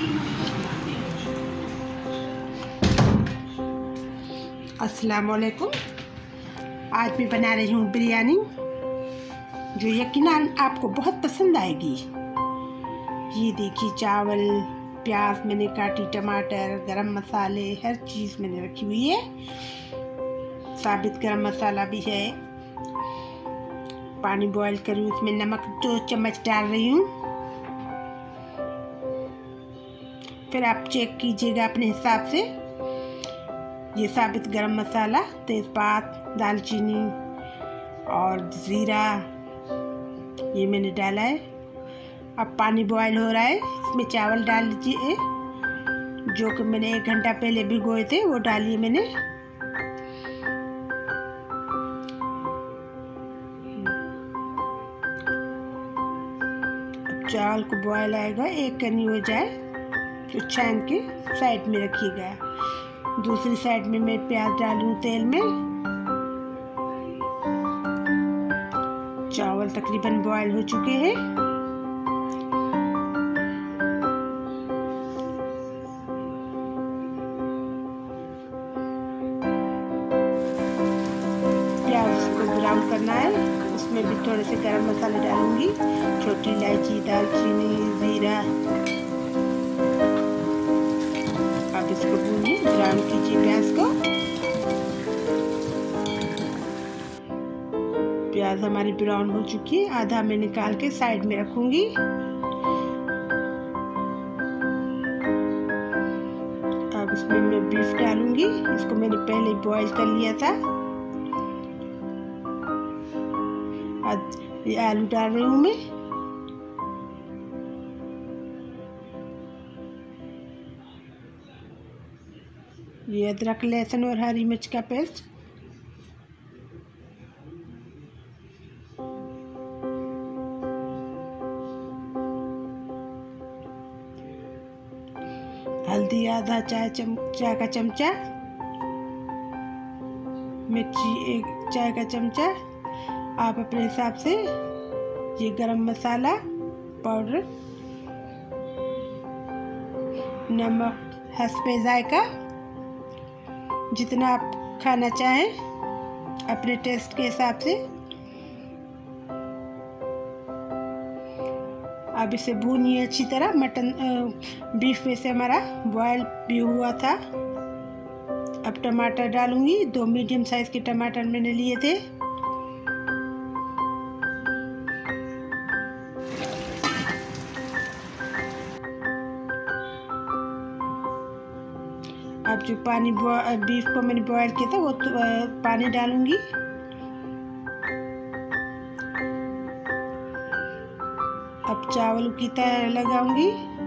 अस्सलाम वालेकुम। आज मैं बना रही हूँ बिरयानी, जो यकीनन आपको बहुत पसंद आएगी। ये देखिए, चावल, प्याज मैंने काटी, टमाटर, गरम मसाले, हर चीज़ मैंने रखी हुई है। साबित गरम मसाला भी है। पानी बॉईल करूँ, उसमें नमक 2 चम्मच डाल रही हूँ। फिर आप चेक कीजिएगा अपने हिसाब से। ये साबित गरम मसाला, तेज़पात, दालचीनी और ज़ीरा ये मैंने डाला है। अब पानी बॉईल हो रहा है, इसमें चावल डाल दीजिए, जो कि मैंने 1 घंटा पहले भिगोए थे, वो डालिए मैंने। अब चावल को बॉईल आएगा, 1 कनी हो जाए तो छान के साइड में रखिएगा। दूसरी साइड में मैं प्याज डालूँ तेल में। चावल तकरीबन बॉईल हो चुके हैं। प्याज को ब्राउन करना है। उसमें भी थोड़े से गरम मसाले डालूंगी, छोटी इलायची, दालचीनी, जीरा। अब इसको भूनिए, ब्राउन कीजिए प्याज को। प्याज हमारी ब्राउन हो चुकी है, आधा मैं निकाल के साइड में रखूंगी। अब इसमें मैं बीफ डालूंगी, इसको मैंने पहले बॉईल कर लिया था। अब ये आलू डाल रही हूँ मैं। ये अदरक, लहसुन और हरी मिर्च का पेस्ट। हल्दी आधा चाय का चमचा, मिर्ची 1 चाय का चमचा। आप अपने हिसाब से। ये गरम मसाला पाउडर, नमक हस्बे जायका, जितना आप खाना चाहें अपने टेस्ट के हिसाब से। अब इसे भूनिए अच्छी तरह। बीफ में से हमारा बॉयल भी हुआ था। अब टमाटर डालूंगी, 2 मीडियम साइज के टमाटर मैंने लिए थे। अब जो पानी बीफ को मैंने बॉयल किया था, वो पानी डालूंगी। अब चावल की तह लगाऊंगी।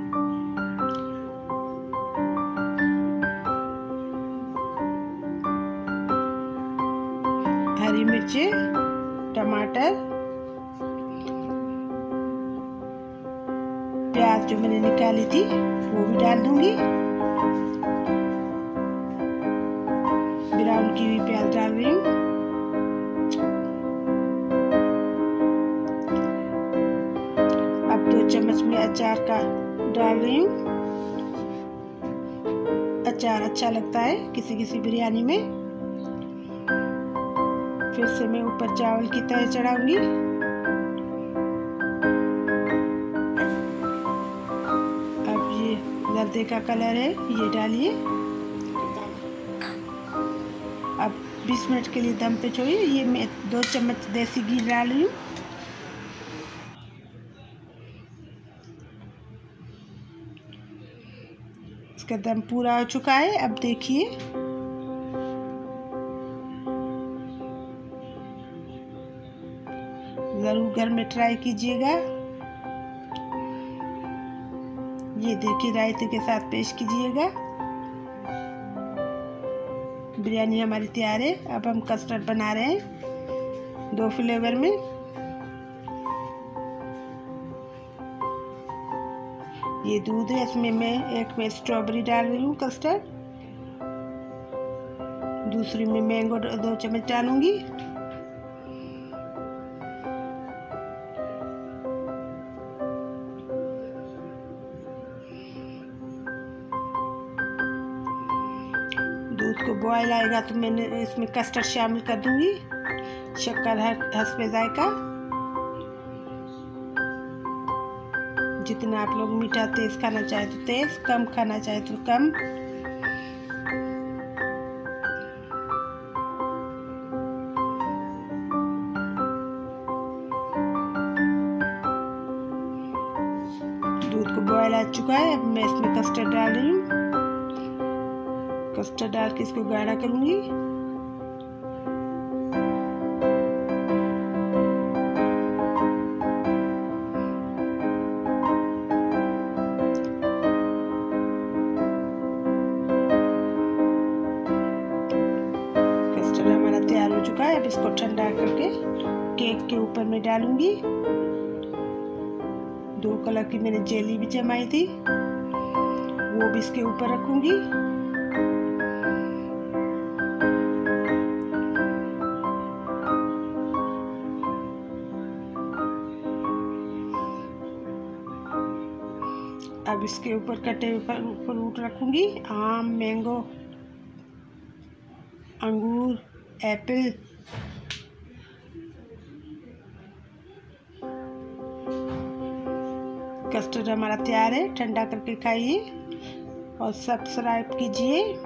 हरी मिर्ची, टमाटर, प्याज जो मैंने निकाली थी वो भी डाल दूंगी। ब्राउन की हुई प्याज डाल रही हूँ। अब 2 चम्मच में अचार का डाल रही हूँ। अचार अच्छा लगता है किसी किसी बिरयानी में। फिर से मैं ऊपर चावल की तह चढ़ाऊंगी। अब ये जर्दे का कलर है, ये डालिए। अब 20 मिनट के लिए दम पे छोड़िए। ये मैं 2 चम्मच देसी घी डाल रही हूँ। इसका दम पूरा हो चुका है। अब देखिए, ज़रूर घर में ट्राई कीजिएगा। ये देखिए, रायते के साथ पेश कीजिएगा। बिरयानी हमारी तैयार है। अब हम कस्टर्ड बना रहे हैं 2 फ्लेवर में। ये दूध है, इसमें मैं 1 में स्ट्रॉबेरी डाल रही हूँ कस्टर्ड, दूसरी में मैंगो 2 चम्मच डालूंगी। को बॉयल आएगा तो मैंने इसमें कस्टर्ड शामिल कर दूंगी। शक्कर हस्बे जायका, जितना आप लोग मीठा तेज खाना चाहे तो तेज, कम खाना चाहे तो कम। दूध को बॉयल आ चुका है। अब मैं इसमें कस्टर्ड डाल रही हूँ। कस्टर्ड डाल के इसको गाढ़ा करूंगी। कस्टर्ड हमारा तैयार हो चुका है। अब इसको ठंडा करके केक के ऊपर में डालूंगी। 2 कलर की मैंने जेली भी जमाई थी, वो भी इसके ऊपर रखूंगी। अब इसके ऊपर कटे हुए फ्रूट रखूंगी। आम, मैंगो, अंगूर, एप्पल। कस्टर्ड हमारा तैयार है। ठंडा करके खाइए और सब्सक्राइब कीजिए।